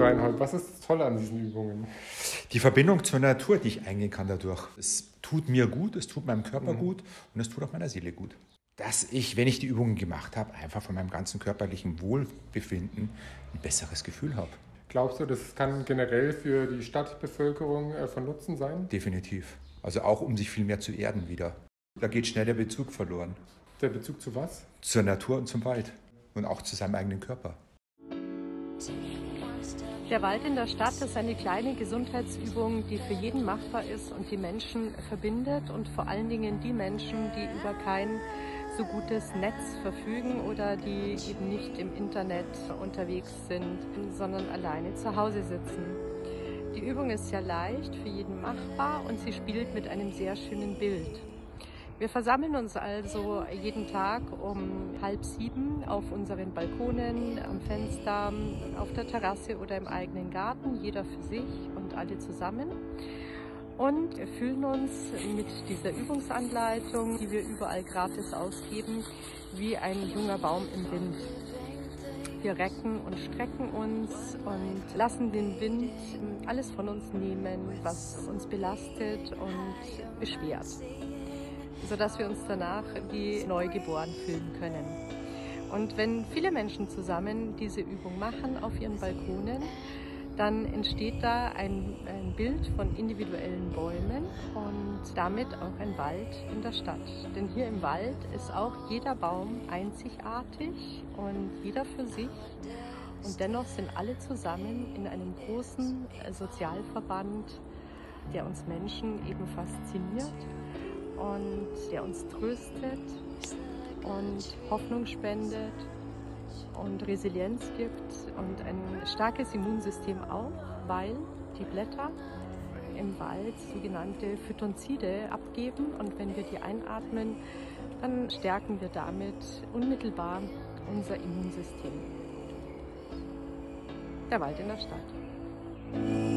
Reinhold, was ist das Tolle an diesen Übungen? Die Verbindung zur Natur, die ich eingehen kann dadurch. Es tut mir gut, es tut meinem Körper gut und es tut auch meiner Seele gut. Dass ich, wenn ich die Übungen gemacht habe, einfach von meinem ganzen körperlichen Wohlbefinden ein besseres Gefühl habe. Glaubst du, das kann generell für die Stadtbevölkerung von Nutzen sein? Definitiv. Also auch um sich viel mehr zu erden wieder. Da geht schnell der Bezug verloren. Der Bezug zu was? Zur Natur und zum Wald. Und auch zu seinem eigenen Körper. Der Wald in der Stadt ist eine kleine Gesundheitsübung, die für jeden machbar ist und die Menschen verbindet und vor allen Dingen die Menschen, die über kein so gutes Netz verfügen oder die eben nicht im Internet unterwegs sind, sondern alleine zu Hause sitzen. Die Übung ist sehr leicht, für jeden machbar und sie spielt mit einem sehr schönen Bild. Wir versammeln uns also jeden Tag um 6:30 auf unseren Balkonen, am Fenster, auf der Terrasse oder im eigenen Garten, jeder für sich und alle zusammen. Und wir fühlen uns mit dieser Übungsanleitung, die wir überall gratis ausgeben, wie ein junger Baum im Wind. Wir recken und strecken uns und lassen den Wind alles von uns nehmen, was uns belastet und beschwert, sodass wir uns danach wie neugeboren fühlen können. Und wenn viele Menschen zusammen diese Übung machen auf ihren Balkonen, dann entsteht da ein Bild von individuellen Bäumen und damit auch ein Wald in der Stadt. Denn hier im Wald ist auch jeder Baum einzigartig und jeder für sich. Und dennoch sind alle zusammen in einem großen Sozialverband, der uns Menschen eben fasziniert und der uns tröstet und Hoffnung spendet und Resilienz gibt und ein starkes Immunsystem auch, weil die Blätter im Wald sogenannte Phytonzide abgeben und wenn wir die einatmen, dann stärken wir damit unmittelbar unser Immunsystem. Der Wald in der Stadt.